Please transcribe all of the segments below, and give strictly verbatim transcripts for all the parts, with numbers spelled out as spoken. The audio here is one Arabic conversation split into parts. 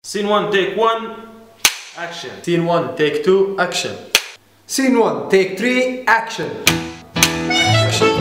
Scene one, take one, action. Scene one, take two, action. Scene one, take three, action. Action.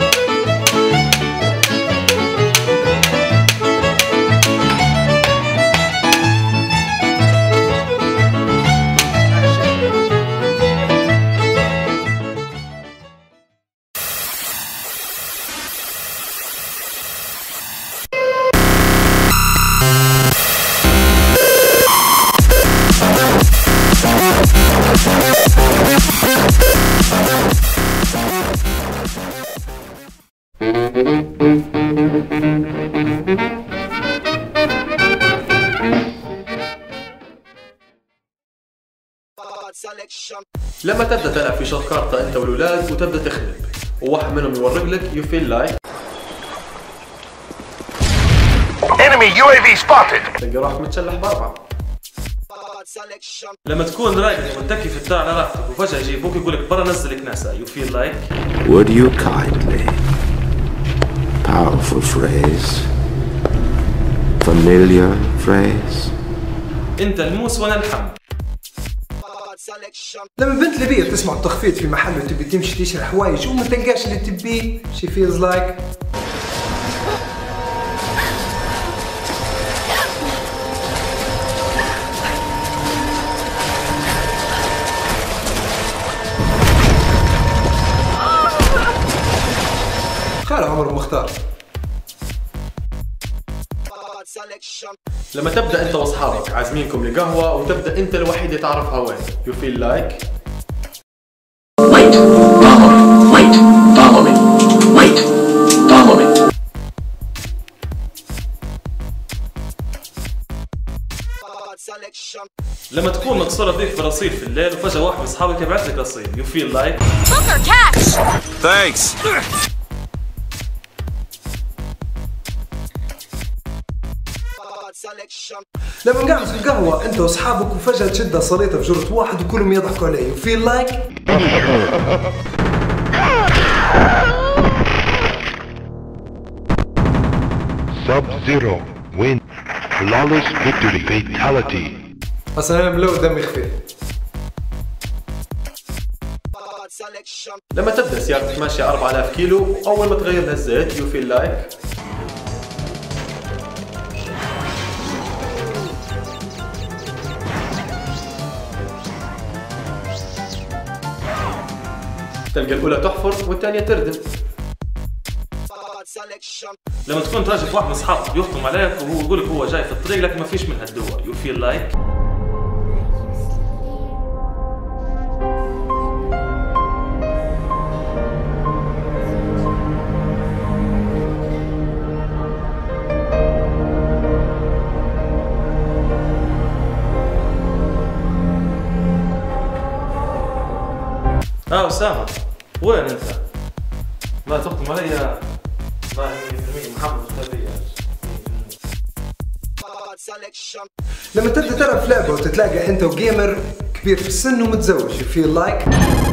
لما تبدأ تلعب في شوط كارتا انت والولاد وتبدأ تخلب وواحد منهم يورق لك you feel like Enemy يو إيه في spotted. تلقى روحك متشلح بأربعة. لما تكون راقد متكي في الدار على راحتك وفجأة يجي ابوك يقول لك برا نزلك ناسا you feel like Would you kindly? Powerful phrase. Familiar phrase. انت الموس وانا الحم. لما البنت ليبية تسمع التخفيض في محل وتبي تمشي تشتري حوايج وما تلقاش اللي تبيه she feels like خير عمر مختار. لما تبدأ انت واصحابك عازمينكم لقهوة وتبدأ انت الوحيد اللي تعرفها وين you feel like Wait, follow me, wait, follow me, wait, follow me. لما تكون مقصرة ضيف برصيد في الليل وفجأة واحد من اصحابك يبعث لك رصيد you feel like Booker, cash! Thanks. لما نقعد في القهوة انت واصحابك وفجأة تشد صليطة في جرة واحد وكلهم يضحكوا عليه you feel like Sub-Zero win. Flawless victory. Fatality. اصلا انا ملو دمي خفيف. لما تبدأ سيارتك ماشية أربعة آلاف كيلو وأول ما تغير لها الزيت you feel like تلقى الأولى تحفر والثانية تردم. لما تكون تراجع في واحد من اصحابك يخطم عليك وهو يقول لك هو جاي في الطريق لكن ما فيش من هالدول you feel like اه أسامة وين انت؟ لا تخطم علي مية بالمية محمد الخلية. لما تبدأ تلعب في لعبة وتتلاقى انت وجيمر كبير في السن ومتزوج you feel like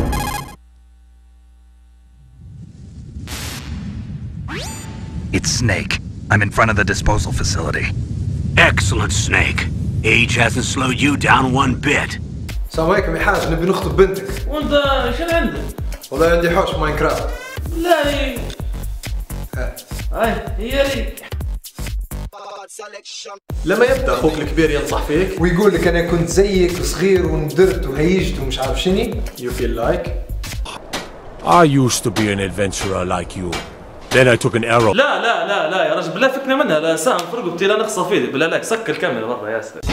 It's Snake. I'm in front of the disposal facility. Excellent, Snake. Age hasn't slowed you down one bit. السلام عليكم يا حاج نبي نخطب بنتك. وانت شنو عندك؟ والله عندي حوش ماينكرافت. لا هي هاي هي لي. لما يبدأ أخوك الكبير ينصح فيك ويقول لك أنا كنت زيك وصغير وندرت وهيجت ومش عارف شني you feel like I used to be an adventurer like you. Then I took an arrow. لا لا لا لا يا رجل بالله فكنا منها لا سام في رقبتي لا نخصى فيدي بالله لك سكر الكاميرا برا يا اسطى.